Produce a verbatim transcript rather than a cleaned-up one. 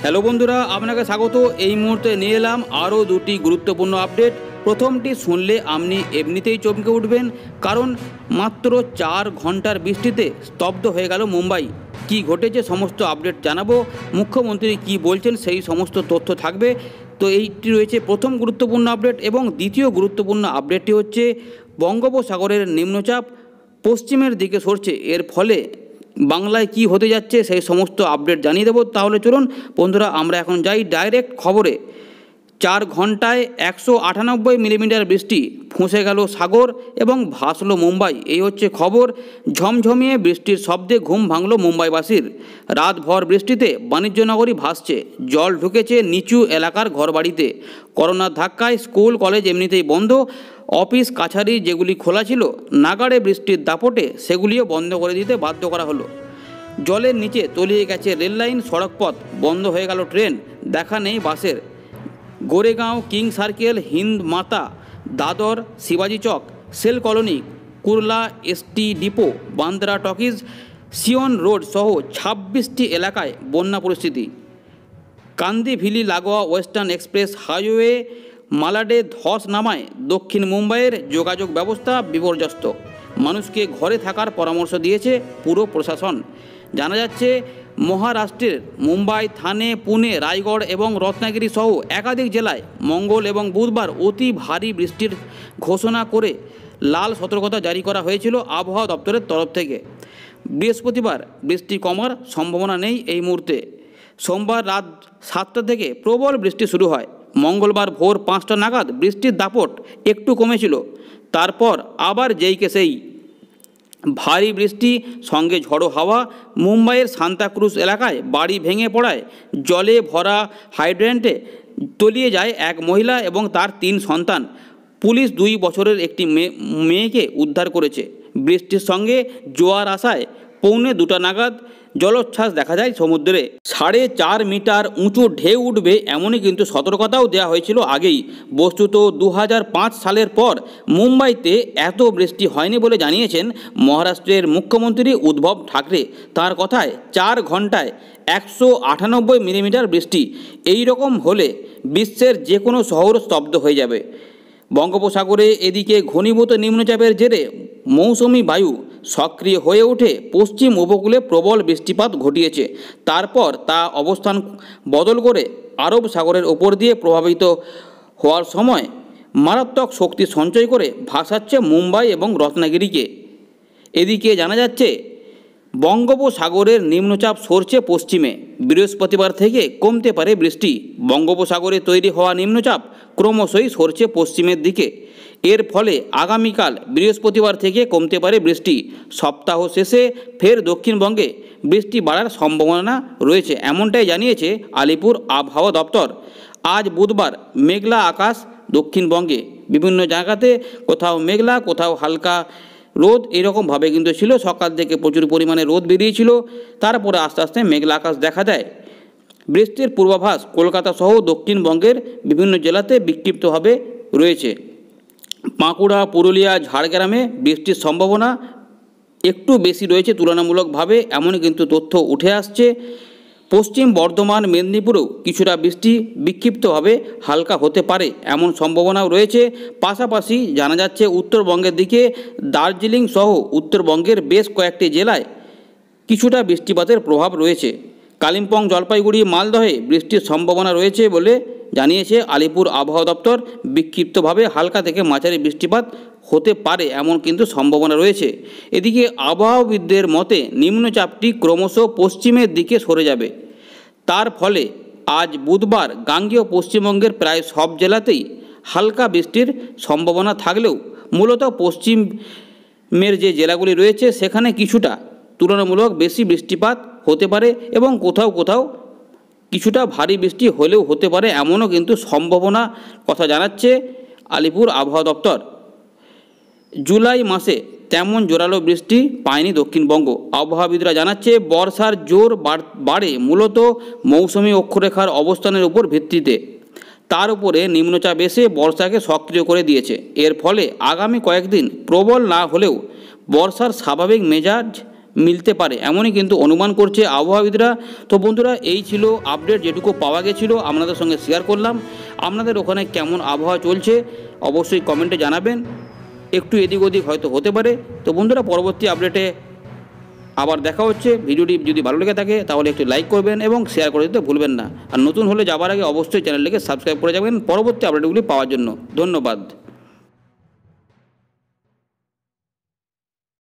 Hello বন্ধুরা, আপনাকে স্বাগত। এই মুহূর্তে নিয়ে এলাম আরও দুটি গুরুত্বপূর্ণ আপডেট। প্রথমটি শুনলে আপনি এমনিতেই চমকে উঠবেন, কারণ মাত্র চার ঘন্টার বৃষ্টিতে স্তব্ধ হয়ে গেল মুম্বাই। কি ঘটেছে সমস্ত আপডেট জানাবো, মুখ্যমন্ত্রী কি বলছেন সেই সমস্ত তথ্য থাকবে। তো এইটি রয়েছে প্রথম গুরুত্বপূর্ণ আপডেট। এবং দ্বিতীয় গুরুত্বপূর্ণ আপডেটটি হচ্ছে বঙ্গোপসাগরের নিম্নচাপ পশ্চিমের দিকে সরছে। এর ফলে বাংলায় কি হতে যাচ্ছে সেই সমস্ত আপডেট জানিয়ে দেবো। তাহলে চলুন বন্ধুরা, আমরা এখন যাই ডাইরেক্ট খবরে। চার ঘন্টায় একশো আটানব্বই মিলিমিটার বৃষ্টি, ফুঁসে গেল সাগর এবং ভাসলো মুম্বাই। এই হচ্ছে খবর। ঝমঝমিয়ে বৃষ্টির শব্দে ঘুম ভাঙল মুম্বাইবাসীর। রাতভর বৃষ্টিতে বাণিজ্যনগরী ভাসছে, জল ঢুকেছে নিচু এলাকার ঘরবাড়িতে। করোনার ধাক্কায় স্কুল কলেজ এমনিতেই বন্ধ, অফিস কাছারি যেগুলি খোলা ছিল নাগাড়ে বৃষ্টির দাপটে সেগুলিও বন্ধ করে দিতে বাধ্য করা হলো। জলের নিচে তলিয়ে গেছে রেললাইন, সড়কপথ বন্ধ হয়ে গেল, ট্রেন দেখা নেই বাসের। গোরেগাঁও, কিং সার্কেল, হিন্দ মাতা, দাদর, শিবাজি চক, সেল colony, Kurla ST depot, Bandra talkies, Sion road সহ ছাব্বিশটি এলাকায় বন্যা পরিস্থিতি। কান্দিভিলি লাগোয়া ওয়েস্টার্ন এক্সপ্রেস হাইওয়ে মালাডে ধস নামায় দক্ষিণ মুম্বাইয়ের যোগাযোগ ব্যবস্থা বিপর্যস্ত। মানুষকে ঘরে থাকার পরামর্শ দিয়েছে পুর প্রশাসন। জানা যাচ্ছে মহারাষ্ট্রের মুম্বাই, থানে, পুনে, রায়গড় এবং রত্নাগিরি সহ একাধিক জেলায় মঙ্গল এবং বুধবার অতি ভারী বৃষ্টির ঘোষণা করে লাল সতর্কতা জারি করা হয়েছিল আবহাওয়া দপ্তরের তরফ থেকে। বৃহস্পতিবার বৃষ্টি কমার সম্ভাবনা নেই এই মুহূর্তে। সোমবার রাত সাতটা থেকে প্রবল বৃষ্টি শুরু হয়। মঙ্গলবার ভোর পাঁচটা নাগাদ বৃষ্টির দাপট একটু কমেছিল, তারপর আবার যেইকে সেই ভারী বৃষ্টি সঙ্গে ঝড়ো হাওয়া। মুম্বাইয়ের সান্তাক্রুজ এলাকায় বাড়ি ভেঙে পড়ায় জলে ভরা হাইড্রেন্টে তলিয়ে যায় এক মহিলা এবং তার তিন সন্তান। পুলিশ দুই বছরের একটি মেয়েকে উদ্ধার করেছে। বৃষ্টির সঙ্গে জোয়ার আসায় পৌনে দুটা নাগাদ জলোচ্ছ্বাস দেখা যায় সমুদ্রে। সাড়ে চার মিটার উঁচু ঢেউ উঠবে এমনই কিন্তু সতর্কতাও দেওয়া হয়েছিল আগেই। বস্তুত দু হাজার পাঁচ সালের পর মুম্বাইতে এত বৃষ্টি হয়নি বলে জানিয়েছেন মহারাষ্ট্রের মুখ্যমন্ত্রী উদ্ধব ঠাকরে। তার কথায় চার ঘন্টায় একশো আটানব্বই মিলিমিটার বৃষ্টি। এই রকম হলে বিশ্বের যে কোনো শহর স্তব্ধ হয়ে যাবে। বঙ্গোপসাগরে এদিকে ঘনীভূত নিম্নচাপের জেরে মৌসুমি বায়ু সক্রিয় হয়ে ওঠে পশ্চিম উপকূলে প্রবল বৃষ্টিপাত ঘটিয়েছে। তারপর তা অবস্থান বদল করে আরব সাগরের ওপর দিয়ে প্রভাবিত হওয়ার সময় মারাত্মক শক্তি সঞ্চয় করে ভাসাচ্ছে মুম্বাই এবং রত্নাগিরিকে। এদিকে জানা যাচ্ছে বঙ্গোপসাগরের নিম্নচাপ সরছে পশ্চিমে। বৃহস্পতিবার থেকে কমতে পারে বৃষ্টি। বঙ্গোপসাগরে তৈরি হওয়া নিম্নচাপ ক্রমশই সরছে পশ্চিমের দিকে। এর ফলে আগামীকাল বৃহস্পতিবার থেকে কমতে পারে বৃষ্টি। সপ্তাহ শেষে ফের দক্ষিণবঙ্গে বৃষ্টি বাড়ার সম্ভাবনা রয়েছে, এমনটাই জানিয়েছে আলিপুর আবহাওয়া দপ্তর। আজ বুধবার মেঘলা আকাশ দক্ষিণবঙ্গে বিভিন্ন জায়গাতে, কোথাও মেঘলা কোথাও হালকা রোদ, এরকমভাবে কিন্তু ছিল। সকাল থেকে প্রচুর পরিমাণে রোদ বেরিয়েছিল, তারপরে আস্তে আস্তে মেঘলা আকাশ দেখা দেয়। বৃষ্টির পূর্বাভাস কলকাতা সহ দক্ষিণবঙ্গের বিভিন্ন জেলাতে বিক্ষিপ্তভাবে রয়েছে। বাঁকুড়া, পুরুলিয়া, ঝাড়গ্রামে বৃষ্টির সম্ভাবনা একটু বেশি রয়েছে তুলনামূলকভাবে, এমনই কিন্তু তথ্য উঠে আসছে। পশ্চিম বর্ধমান, মেদিনীপুরেও কিছুটা বৃষ্টি বিক্ষিপ্তভাবে হালকা হতে পারে এমন সম্ভাবনাও রয়েছে। পাশাপাশি জানা যাচ্ছে উত্তরবঙ্গের দিকে দার্জিলিং সহ উত্তরবঙ্গের বেশ কয়েকটি জেলায় কিছুটা বৃষ্টিপাতের প্রভাব রয়েছে। কালিম্পং, জলপাইগুড়ি, মালদহে বৃষ্টির সম্ভাবনা রয়েছে বলে জানিয়েছে আলিপুর আবহাওয়া দপ্তর। বিক্ষিপ্তভাবে হালকা থেকে মাঝারি বৃষ্টিপাত হতে পারে এমন কিন্তু সম্ভাবনা রয়েছে। এদিকে আবহাওয়াবিদদের মতে নিম্নচাপটি ক্রমশ পশ্চিমের দিকে সরে যাবে। তার ফলে আজ বুধবার গাঙ্গেয় পশ্চিমবঙ্গের প্রায় সব জেলাতেই হালকা বৃষ্টির সম্ভাবনা থাকলেও মূলত পশ্চিমের যে জেলাগুলি রয়েছে সেখানে কিছুটা তুলনামূলক বেশি বৃষ্টিপাত হতে পারে এবং কোথাও কোথাও কিছুটা ভারী বৃষ্টি হলেও হতে পারে এমনও কিন্তু সম্ভাবনা কথা জানাচ্ছে আলিপুর আবহাওয়া দপ্তর। জুলাই মাসে তেমন জোরালো বৃষ্টি পায়নি দক্ষিণবঙ্গ। আবহাওয়াবিদরা জানাচ্ছে বর্ষার জোর বাড়ে মূলত মৌসুমি অক্ষরেখার অবস্থানের উপর ভিত্তিতে। তার উপরে নিম্নচাপ এসে বর্ষাকে সক্রিয় করে দিয়েছে। এর ফলে আগামী কয়েকদিন প্রবল না হলেও বর্ষার স্বাভাবিক মেজাজ মিলতে পারে, এমনই কিন্তু অনুমান করছে আবহাওয়াবিদরা। তো বন্ধুরা, এই ছিল আপডেট, যেটুকু পাওয়া গেছিলো আপনাদের সঙ্গে শেয়ার করলাম। আপনাদের ওখানে কেমন আবহাওয়া চলছে অবশ্যই কমেন্টে জানাবেন। একটু এদিক ওদিক হয়তো হতে পারে। তো বন্ধুরা, পরবর্তী আপডেটে আবার দেখা হচ্ছে। ভিডিওটি যদি ভালো লেগে থাকে তাহলে একটি লাইক করবেন এবং শেয়ার করে দিতে ভুলবেন না। আর নতুন হলে যাবার আগে অবশ্যই চ্যানেলটিকে সাবস্ক্রাইব করে যাবেন পরবর্তী আপডেটগুলি পাওয়ার জন্য। ধন্যবাদ।